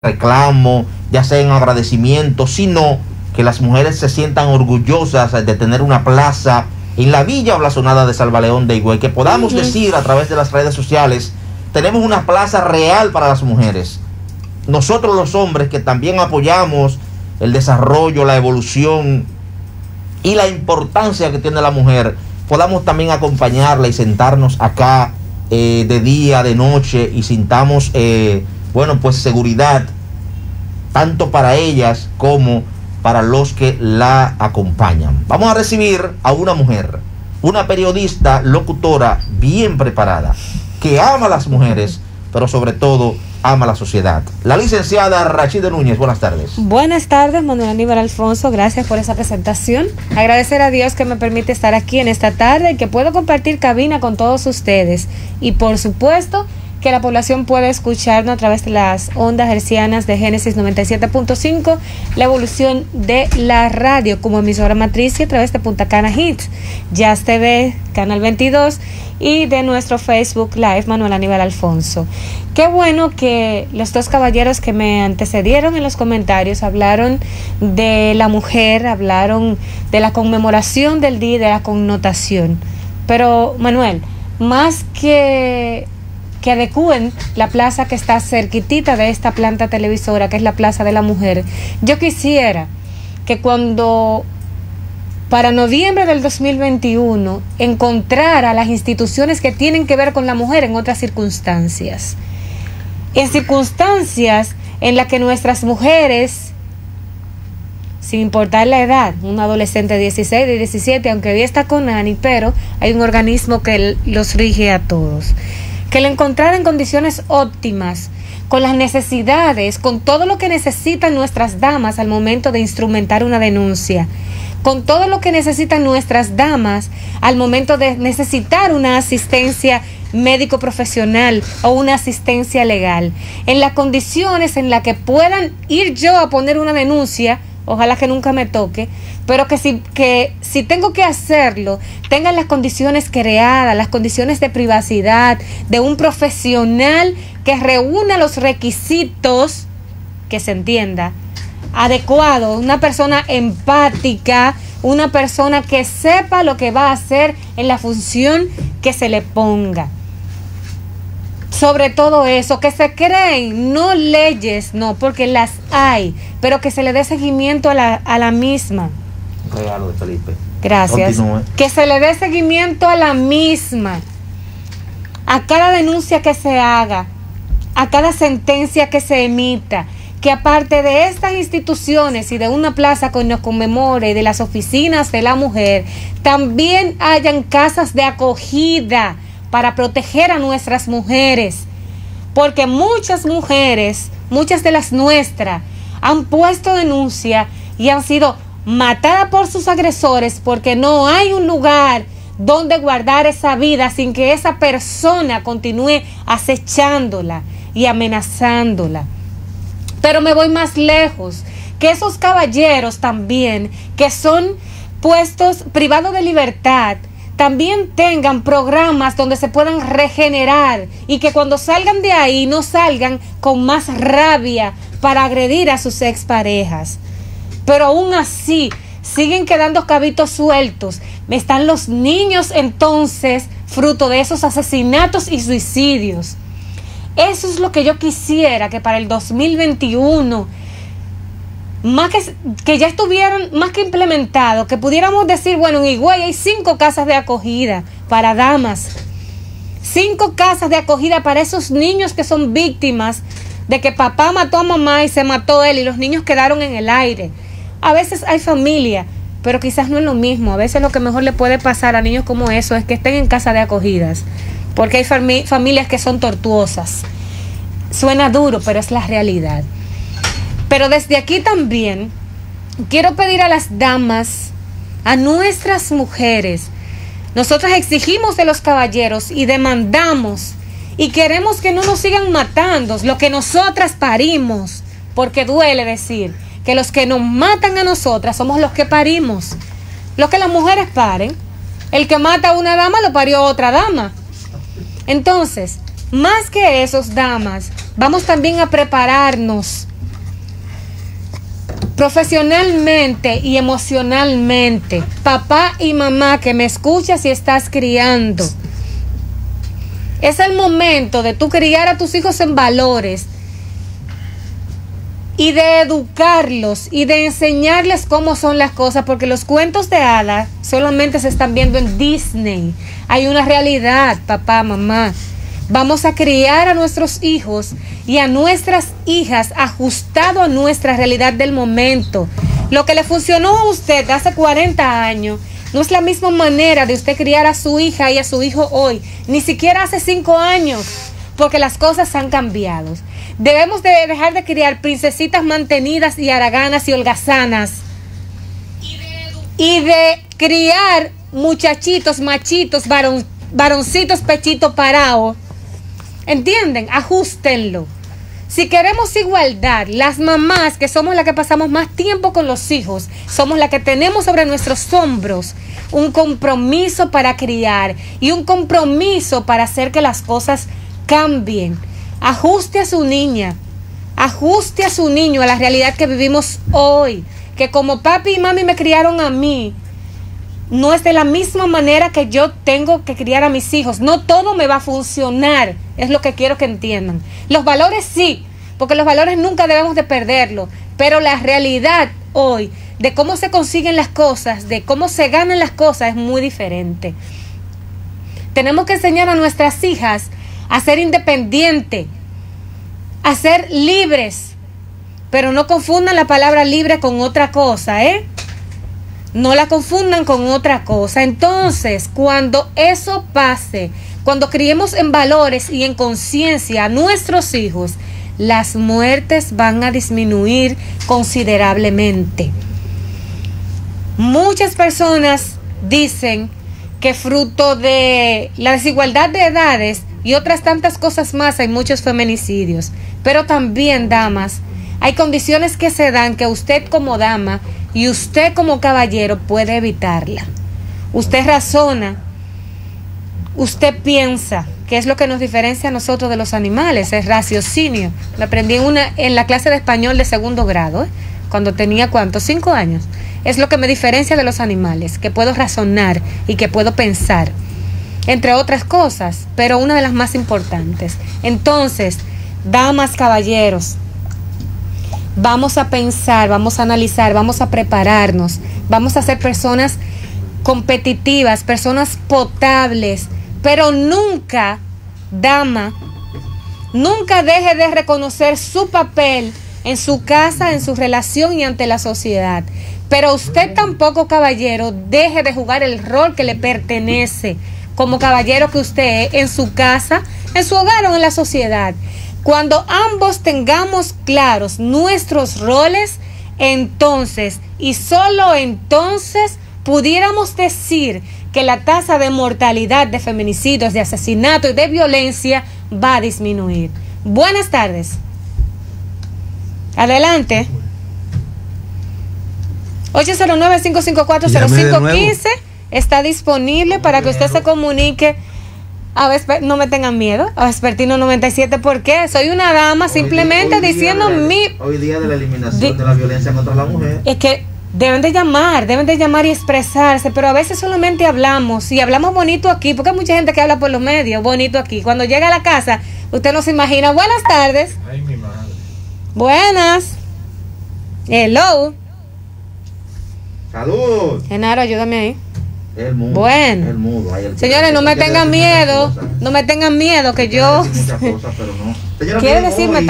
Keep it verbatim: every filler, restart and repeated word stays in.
reclamo, ya sea en agradecimiento, sino que las mujeres se sientan orgullosas de tener una plaza en la villa o blasonada de Salvaleón de Higüey, que podamos uh-huh. decir a través de las redes sociales, tenemos una plaza real para las mujeres. Nosotros los hombres que también apoyamos el desarrollo, la evolución y la importancia que tiene la mujer, podamos también acompañarla y sentarnos acá eh, de día, de noche, y sintamos, eh, bueno, pues seguridad, tanto para ellas como para los que la acompañan. Vamos a recibir a una mujer, una periodista, locutora bien preparada, que ama a las mujeres, pero sobre todo ama a la sociedad. La licenciada Rachida Núñez, buenas tardes. Buenas tardes, Manuel Aníbal Alfonso, gracias por esa presentación. Agradecer a Dios que me permite estar aquí en esta tarde y que puedo compartir cabina con todos ustedes. Y por supuesto, que la población puede escucharnos a través de las ondas hercianas de Génesis noventa y siete punto cinco, la evolución de la radio como emisora matriz y a través de Punta Cana Hits, Jazz T V, Canal veintidós y de nuestro Facebook Live, Manuel Aníbal Alfonso. Qué bueno que los dos caballeros que me antecedieron en los comentarios hablaron de la mujer, hablaron de la conmemoración del día y de la connotación. Pero, Manuel, más que... que adecúen la plaza que está cerquitita de esta planta televisora, que es la Plaza de la Mujer, yo quisiera que cuando para noviembre del dos mil veintiuno encontrara las instituciones que tienen que ver con la mujer en otras circunstancias, en circunstancias en las que nuestras mujeres, sin importar la edad, un adolescente de dieciséis, de diecisiete, aunque hoy está con Ani, pero hay un organismo que los rige a todos, que le encontrara en condiciones óptimas, con las necesidades, con todo lo que necesitan nuestras damas al momento de instrumentar una denuncia, con todo lo que necesitan nuestras damas al momento de necesitar una asistencia médico profesional o una asistencia legal, en las condiciones en las que puedan ir yo a poner una denuncia. Ojalá que nunca me toque, pero que si, que si tengo que hacerlo, tengan las condiciones creadas, las condiciones de privacidad, de un profesional que reúna los requisitos, que se entienda, adecuado, una persona empática, una persona que sepa lo que va a hacer en la función que se le ponga. Sobre todo eso, que se creen, no leyes, no, porque las hay, pero que se le dé seguimiento a la, a la misma. Un regalo de Felipe. Gracias. Continúe. Que se le dé seguimiento a la misma, a cada denuncia que se haga, a cada sentencia que se emita, que aparte de estas instituciones y de una plaza que nos conmemore, de las oficinas de la mujer, también hayan casas de acogida para proteger a nuestras mujeres, porque muchas mujeres, muchas de las nuestras, han puesto denuncia y han sido matadas por sus agresores porque no hay un lugar donde guardar esa vida sin que esa persona continúe acechándola y amenazándola. Pero me voy más lejos, que esos caballeros también, que son puestos privados de libertad, también tengan programas donde se puedan regenerar y que cuando salgan de ahí no salgan con más rabia para agredir a sus exparejas. Pero aún así siguen quedando cabitos sueltos. Están los niños entonces fruto de esos asesinatos y suicidios. Eso es lo que yo quisiera que para el dos mil veintiuno más que, que ya estuvieran más que implementados, que pudiéramos decir, bueno, en Higüey hay cinco casas de acogida para damas, cinco casas de acogida para esos niños que son víctimas de que papá mató a mamá y se mató él y los niños quedaron en el aire. A veces hay familia, pero quizás no es lo mismo. A veces lo que mejor le puede pasar a niños como eso es que estén en casa de acogidas, porque hay fami- familias que son tortuosas. Suena duro, pero es la realidad. Pero desde aquí también quiero pedir a las damas, a nuestras mujeres, nosotras exigimos de los caballeros y demandamos y queremos que no nos sigan matando lo que nosotras parimos, porque duele decir que los que nos matan a nosotras somos los que parimos. Lo que las mujeres paren, el que mata a una dama lo parió otra dama. Entonces, más que esos damas, vamos también a prepararnos profesionalmente y emocionalmente. Papá y mamá que me escuchas y estás criando. Es el momento de tú criar a tus hijos en valores y de educarlos y de enseñarles cómo son las cosas, porque los cuentos de hadas solamente se están viendo en Disney. Hay una realidad, papá, mamá. Vamos a criar a nuestros hijos y a nuestras hijas ajustado a nuestra realidad del momento. Lo que le funcionó a usted hace cuarenta años no es la misma manera de usted criar a su hija y a su hijo hoy, ni siquiera hace cinco años, porque las cosas han cambiado. Debemos de dejar de criar princesitas mantenidas y haraganas y holgazanas y de criar muchachitos, machitos, varon, varoncitos, pechitos parados. ¿Entienden? Ajústenlo. Si queremos igualdad, las mamás, que somos las que pasamos más tiempo con los hijos, somos las que tenemos sobre nuestros hombros un compromiso para criar y un compromiso para hacer que las cosas cambien. Ajuste a su niña, ajuste a su niño a la realidad que vivimos hoy, que como papi y mami me criaron a mí, no es de la misma manera que yo tengo que criar a mis hijos. No todo me va a funcionar, es lo que quiero que entiendan. Los valores sí, porque los valores nunca debemos de perderlos, pero la realidad hoy de cómo se consiguen las cosas, de cómo se ganan las cosas es muy diferente. Tenemos que enseñar a nuestras hijas a ser independientes, a ser libres, pero no confundan la palabra libre con otra cosa, ¿eh? No la confundan con otra cosa. Entonces, cuando eso pase, cuando criemos en valores y en conciencia a nuestros hijos, las muertes van a disminuir considerablemente. Muchas personas dicen que fruto de la desigualdad de edades y otras tantas cosas más hay muchos feminicidios. Pero también, damas, hay condiciones que se dan que usted como dama y usted como caballero puede evitarla. Usted razona, usted piensa, que es lo que nos diferencia a nosotros de los animales, es raciocinio. Lo aprendí en, una, en la clase de español de segundo grado, ¿eh? Cuando tenía, ¿cuántos? Cinco años. Es lo que me diferencia de los animales, que puedo razonar y que puedo pensar, entre otras cosas, pero una de las más importantes. Entonces, damas, caballeros, vamos a pensar, vamos a analizar, vamos a prepararnos, vamos a ser personas competitivas, personas potables, pero nunca, dama, nunca deje de reconocer su papel en su casa, en su relación y ante la sociedad. Pero usted tampoco, caballero, deje de jugar el rol que le pertenece como caballero que usted es en su casa, en su hogar o en la sociedad. Cuando ambos tengamos claros nuestros roles, entonces, y solo entonces, pudiéramos decir que la tasa de mortalidad, de feminicidios, de asesinato y de violencia va a disminuir. Buenas tardes. Adelante. ocho cero nueve, cinco cinco cuatro, cero cinco uno cinco está disponible para que usted se comunique. A ver, no me tengan miedo. A Vespertino noventa y siete, ¿por qué? Soy una dama, simplemente hoy diciendo la, mi... Hoy día de la eliminación de, de la violencia contra la mujer. Es que deben de llamar, deben de llamar y expresarse, pero a veces solamente hablamos, y hablamos bonito aquí, porque hay mucha gente que habla por los medios, bonito aquí. Cuando llega a la casa, usted no se imagina. Buenas tardes. Ay, mi madre. Buenas. Hello. Saludos. Genaro, ayúdame ahí. El mudo. Bueno. El mudo. Ay, el Señores, no me tengan miedo, no me tengan miedo que yo... Muchas cosas, pero no. Señora, Quiere decirme...